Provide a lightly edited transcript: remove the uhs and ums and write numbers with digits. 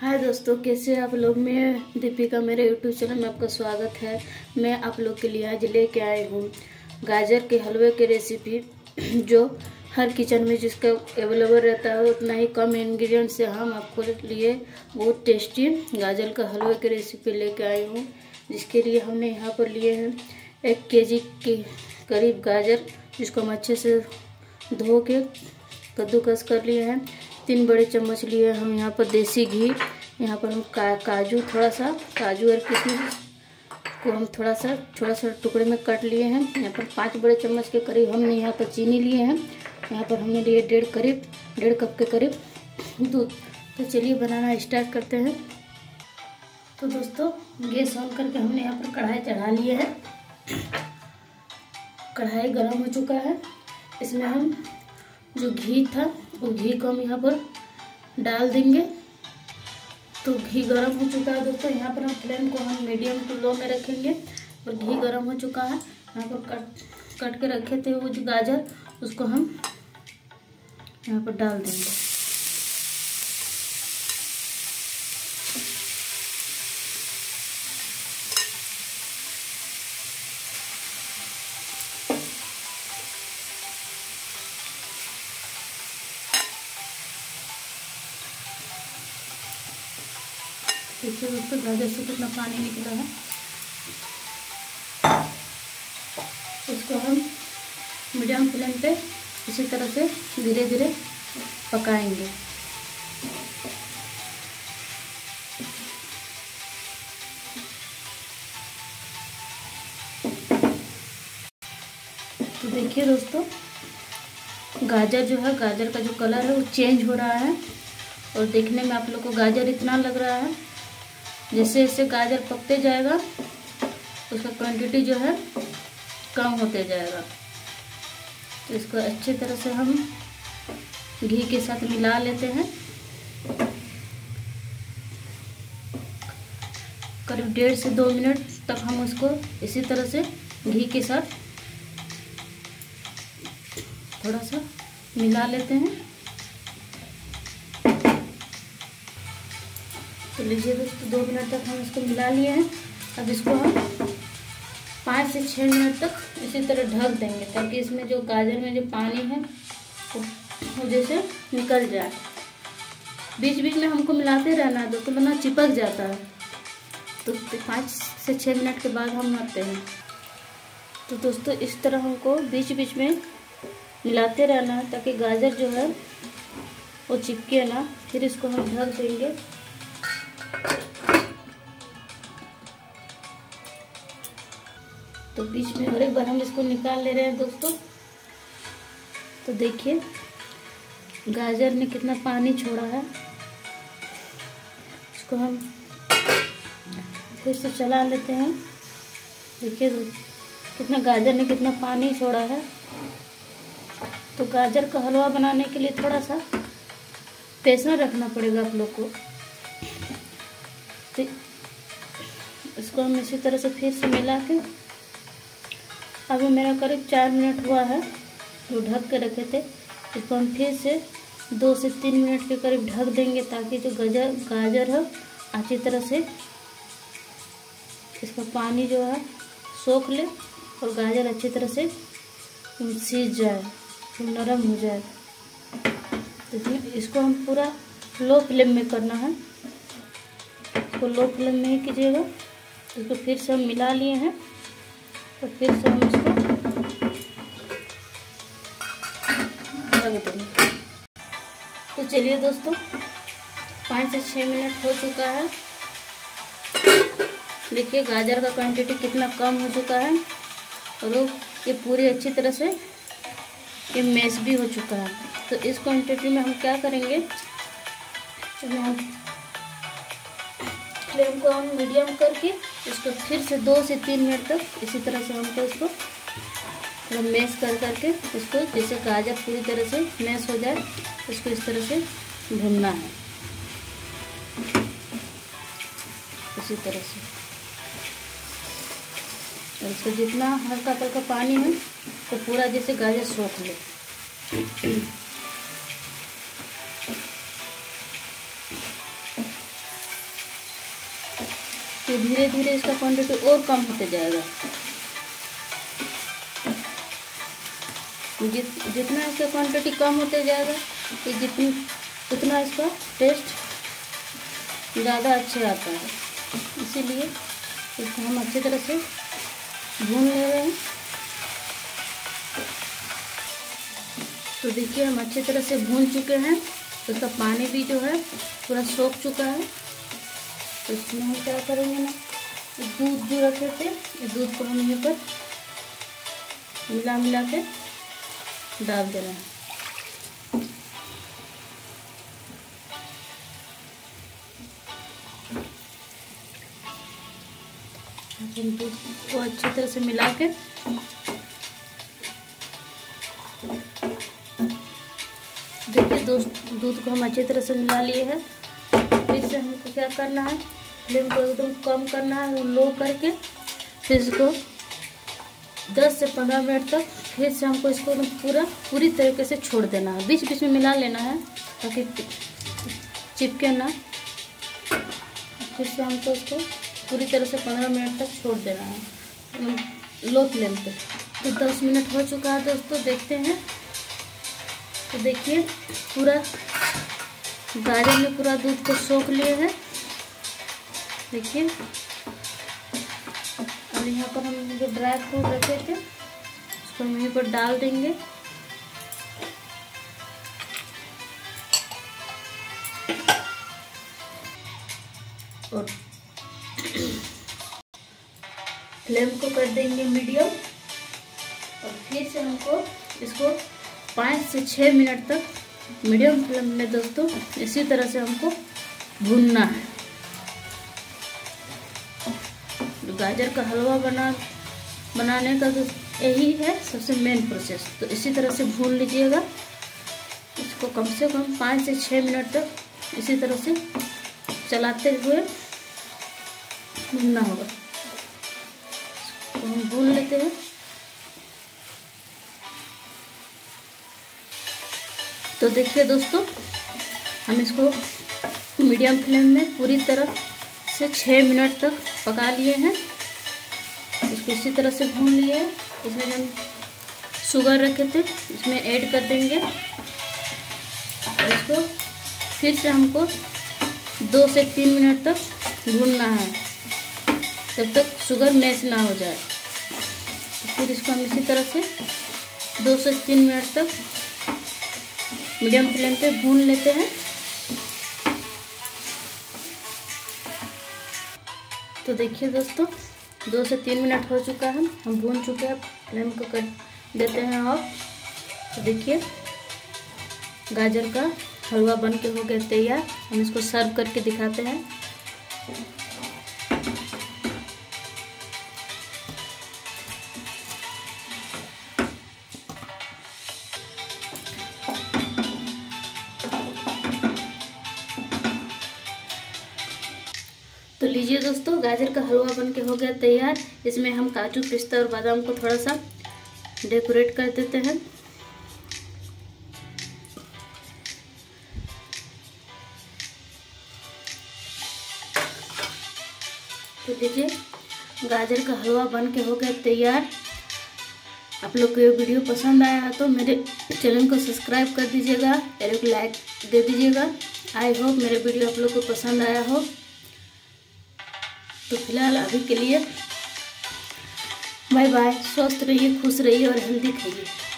हाय दोस्तों, कैसे आप लोग। मैं दीपिका, मेरे यूट्यूब चैनल में आपका स्वागत है। मैं आप लोग के लिए आज लेके आई हूँ गाजर के हलवे की रेसिपी, जो हर किचन में जिसका अवेलेबल रहता है उतना ही कम इंग्रेडिएंट से हम आपको लिए बहुत टेस्टी गाजर का हलवे की रेसिपी लेके आई हूँ। जिसके लिए हमने यहाँ पर लिए हैं 1 केजी के करीब गाजर, जिसको हम अच्छे से धो के कद्दूकस कर लिए हैं। 3 बड़े चम्मच लिए हम यहाँ पर देसी घी। यहाँ पर हम काजू और किशमिश को हम थोड़ा सा टुकड़े में काट लिए हैं। यहाँ पर 5 बड़े चम्मच के करीब हमने यहाँ पर चीनी लिए हैं। यहाँ पर हमने लिए 1.5 कप के करीब दूध। तो चलिए बनाना स्टार्ट करते हैं। तो दोस्तों, गैस ऑन करके हमने यहाँ पर कढ़ाई चढ़ा लिए है। कढ़ाई गर्म हो चुका है। इसमें हम जो घी था वो घी को हम यहाँ पर डाल देंगे। तो घी गर्म हो चुका है दोस्तों। यहाँ पर हम फ्लेम को हम मीडियम टू लो में रखेंगे। और घी गर्म हो चुका है। यहाँ पर कट के रखे थे वो जो गाजर, उसको हम यहाँ पर डाल देंगे। देखिए दोस्तों, गाजर से कितना पानी निकला है। इसको हम मीडियम फ्लेम पे इसी तरह से धीरे धीरे पकाएंगे। तो देखिए दोस्तों, गाजर जो है, गाजर का जो कलर है वो चेंज हो रहा है। और देखने में आप लोग को गाजर इतना लग रहा है, जैसे जैसे गाजर पकते जाएगा उसका क्वांटिटी जो है कम होते जाएगा। तो इसको अच्छे तरह से हम घी के साथ मिला लेते हैं। करीब 1.5 से 2 मिनट तक हम उसको इसी तरह से घी के साथ थोड़ा सा मिला लेते हैं। तो लीजिए दोस्तों, 2 मिनट तक हम इसको मिला लिए हैं। अब इसको हम 5 से 6 मिनट तक इसी तरह ढक देंगे, ताकि इसमें जो गाजर में जो पानी है वो जैसे निकल जाए। बीच बीच में हमको मिलाते रहना है दोस्तों, वरना चिपक जाता है। तो 5 से 6 मिनट के बाद हम आते हैं। तो दोस्तों, इस तरह हमको बीच बीच में मिलाते रहना है, ताकि गाजर जो है वो चिपके ना। फिर इसको हम ढक देंगे। तो बीच में और एक बार हम इसको निकाल ले रहे हैं दोस्तों। तो देखिए गाजर ने कितना पानी छोड़ा है। इसको हम फिर से चला लेते हैं। देखिए कितना गाजर ने कितना पानी छोड़ा है। तो गाजर का हलवा बनाने के लिए थोड़ा सा पेशेंस रखना पड़ेगा आप लोग को। तो इसको हम इसी तरह से फिर से मिला के, अभी मेरा करीब 4 मिनट हुआ है जो ढक के रखे थे। इसको हम फिर से 2 से 3 मिनट के करीब ढक देंगे, ताकि जो गाजर है अच्छी तरह से इसका पानी जो है सोख ले और गाजर अच्छी तरह से सीज जाए, नरम हो जाए। तो इसको हम पूरा लो फ्लेम में करना है। इसको लो फ्लेम में ही कीजिएगा। इसको फिर से हम मिला लिए हैं। तो फिर से हम इसको रख देंगे। तो चलिए दोस्तों, 5 से 6 मिनट हो चुका है। देखिए गाजर का क्वांटिटी कितना कम हो चुका है, और ये पूरी अच्छी तरह से ये मैश भी हो चुका है। तो इस क्वांटिटी में हम क्या करेंगे, फ्लेम को हम मीडियम करके इसको फिर से 2 से 3 मिनट तक इसी तरह से हमको इसको मैश करके इसको, जैसे गाजर पूरी तरह से मैश हो जाए, इसको इस तरह से भूनना है। इसी तरह से, और इसको जितना हल्का हल्का पानी है तो पूरा जैसे गाजर सोख ले। तो धीरे धीरे इसका क्वांटिटी और कम होते जाएगा। जितना इसका क्वांटिटी कम होते जाएगा उतना इसका टेस्ट ज़्यादा अच्छा आता है। इसीलिए इसको हम अच्छी तरह से भून ले रहे हैं। तो देखिए हम अच्छी तरह से भून चुके हैं। तो इसका पानी भी जो है पूरा सोख चुका है। तो इसमें हम क्या करेंगे ना, दूध जो रखे थे इस दूध को हम यहाँ पर मिला के डाल देना है। दूध को अच्छी तरह से मिला के देखिए दूध को हम अच्छी तरह से मिला लिए हैं। फिर से हमको क्या करना है, फ्लेम को एकदम कम करना है, लो करके फिर इसको 10 से 15 मिनट तक फिर से हमको इसको पूरी तरीके से छोड़ देना है। बीच बीच में मिला लेना है ताकि चिपके ना। फिर से हमको इसको पूरी तरह से 15 मिनट तक छोड़ देना है लो फ्लेम पे। तो 10 मिनट हो चुका है दोस्तों, देखते हैं। तो देखिए पूरा गाजर ने पूरा दूध को सोख लिए है। देखिए और यहाँ पर हम जो ड्राई फ्रूट रखे थे उसको हम यहीं पर डाल देंगे। और फ्लेम को कर देंगे मीडियम। और फिर से हमको इसको 5 से 6 मिनट तक मीडियम फ्लेम में दोस्तों इसी तरह से हमको भूनना है। गाजर का हलवा बनाने का तो यही है सबसे मेन प्रोसेस। तो इसी तरह से भून लीजिएगा। इसको कम से कम 5 से 6 मिनट तक इसी तरह से चलाते हुए भूनना होगा। तो हम भून लेते हैं। तो देखिए दोस्तों हम इसको मीडियम फ्लेम में पूरी तरह से 6 मिनट तक पका लिए हैं। इसको इसी तरह से भून लिए हैं। इसमें हम शुगर रखे थे इसमें ऐड कर देंगे। इसको फिर से हमको 2 से 3 मिनट तक भूनना है, तब तक शुगर मैश ना हो जाए। फिर इसको हम इसी तरह से 2 से 3 मिनट तक मीडियम फ्लेम पे भून लेते हैं। तो देखिए दोस्तों 2 से 3 मिनट हो चुका है, हम भून चुके हैं। फ्लेम को कर देते हैं ऑफ। तो देखिए गाजर का हलवा बन के हो गया तैयार। हम इसको सर्व करके दिखाते हैं। तो लीजिए दोस्तों गाजर का हलवा बन के हो गया तैयार। इसमें हम काजू पिस्ता और बादाम को थोड़ा सा डेकोरेट कर देते हैं। तो लीजिए गाजर का हलवा बन के हो गया तैयार। आप लोग को ये वीडियो पसंद आया है तो मेरे चैनल को सब्सक्राइब कर दीजिएगा, एक लाइक दे दीजिएगा। आई होप मेरे वीडियो आप लोग को पसंद आया हो। तो फिलहाल अभी के लिए बाय बाय। स्वस्थ रहिए, खुश रहिए और हेल्दी खाइए।